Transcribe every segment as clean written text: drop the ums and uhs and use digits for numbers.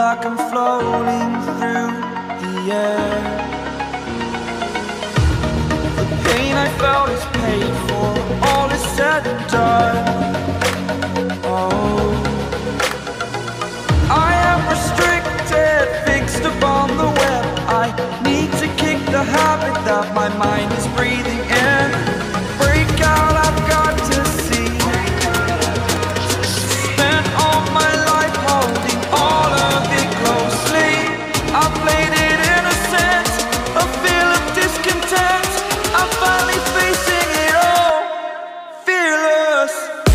like I'm floating through the air. The pain I felt is paid for, all is said and done. Oh, I am restricted, fixed upon the web. I need to kick the habit that my mind is breathing in. Break out, I've got to see. Spent all my life holding all of it closely. I played it innocent, a feel of discontent. I'm finally facing it all, fearless.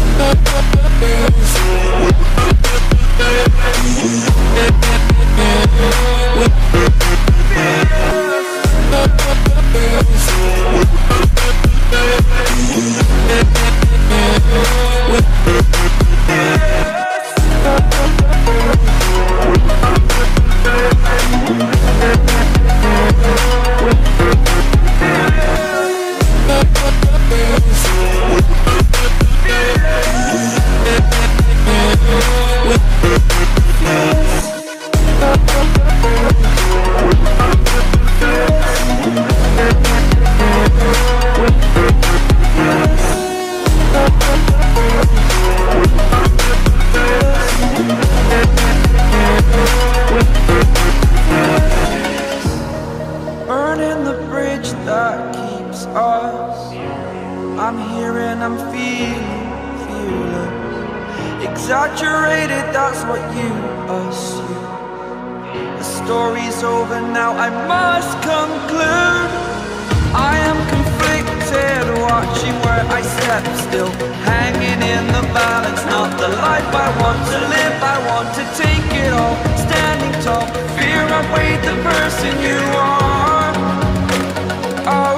Burning the bridge that keeps us. I'm here and I'm feeling fearless. Exaggerated, that's what you assume. The story's over now, I must conclude. I am conflicted, watching where I step still, hanging in the balance. Not the life I want to live, I want to take it all. Standing tall, fear outweighed the person you are. Oh,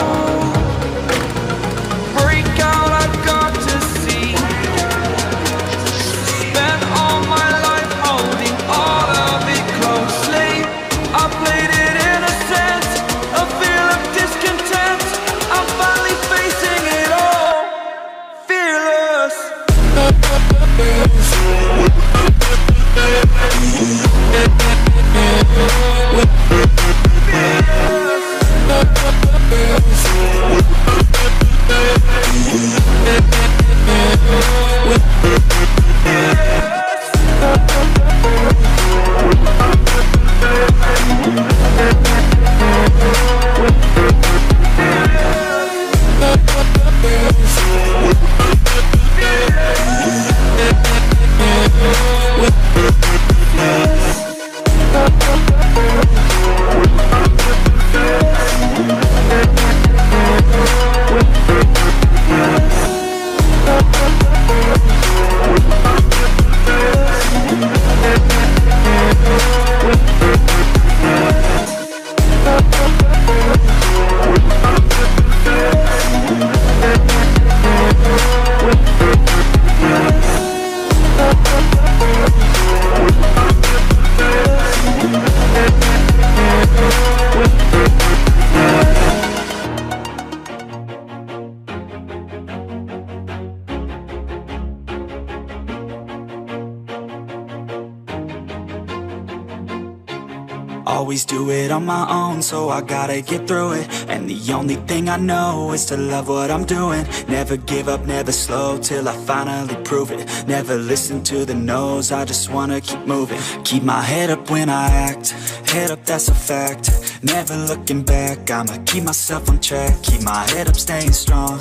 break out, I've got to see. Spent all my life holding all of it closely. I played it innocent, a feel of discontent. I'm finally facing it all, fearless. Always do it on my own, so I gotta get through it. And the only thing I know is to love what I'm doing. Never give up, never slow, till I finally prove it. Never listen to the no's, I just wanna keep moving. Keep my head up when I act, head up, that's a fact. Never looking back, I'ma keep myself on track. Keep my head up, staying strong.